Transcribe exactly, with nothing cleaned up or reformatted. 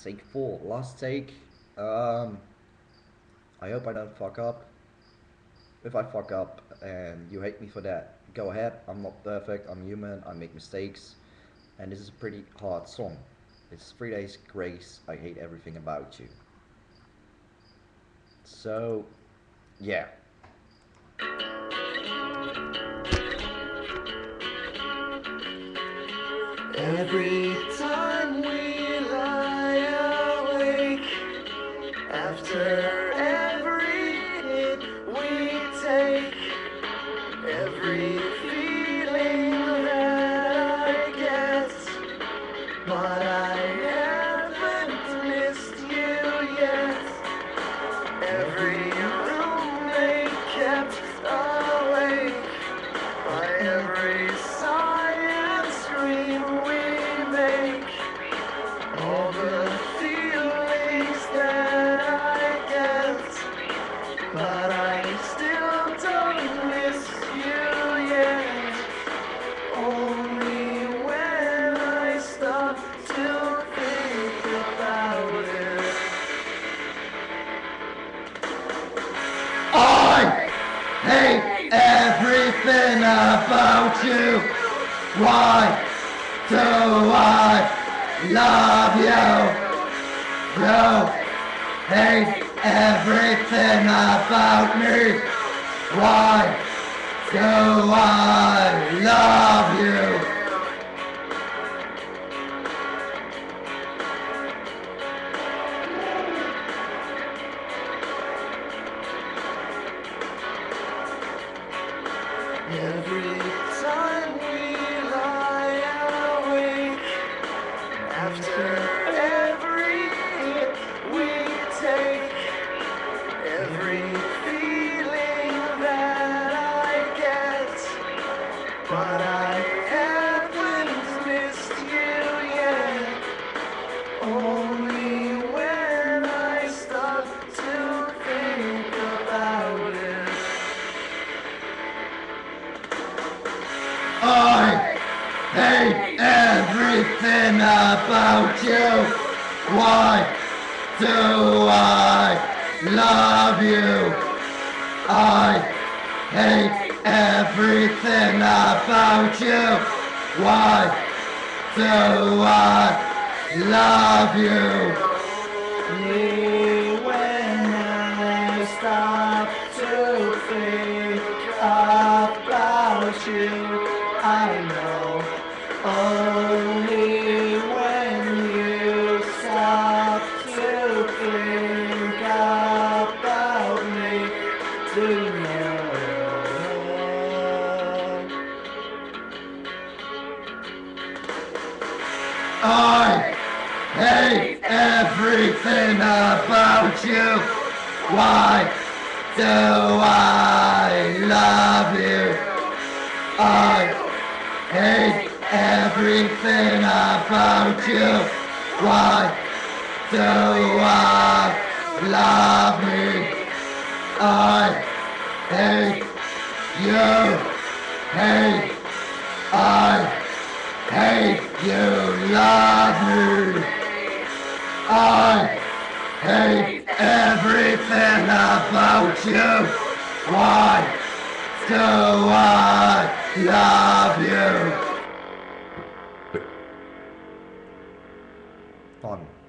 take four, last take. Um, I hope I don't fuck up. If I fuck up and you hate me for that, go ahead. I'm not perfect. I'm human. I make mistakes, and this is a pretty hard song. It's Three Days Grace. I hate everything about you. So, yeah. Every time we lie awake, after every hit we take, every feeling that I get, but I haven't missed you yet. Every roommate kept awake by every sigh and scream we make. All the feelings that I get, but I still don't miss you yet. Only when I stop to think about it. I hate everything about you. Why do I love you? You hate everything about me. Why do I love you? Every time we lie awake, after every hit we take, every feeling that I get, but I haven't missed you yet. Only when I stop to think about it. I hate everything about you. Why do I love you? I hate everything about you. Why do I love you? Me when I stop to think about you, I know. Only when you stop to think about me do you know. I hate everything about you. Why do I love you? I hate everything about you. Why do I love me? I hate you. Hate. I hate you. Love me. I hate everything about you. Why do I love you? Fun.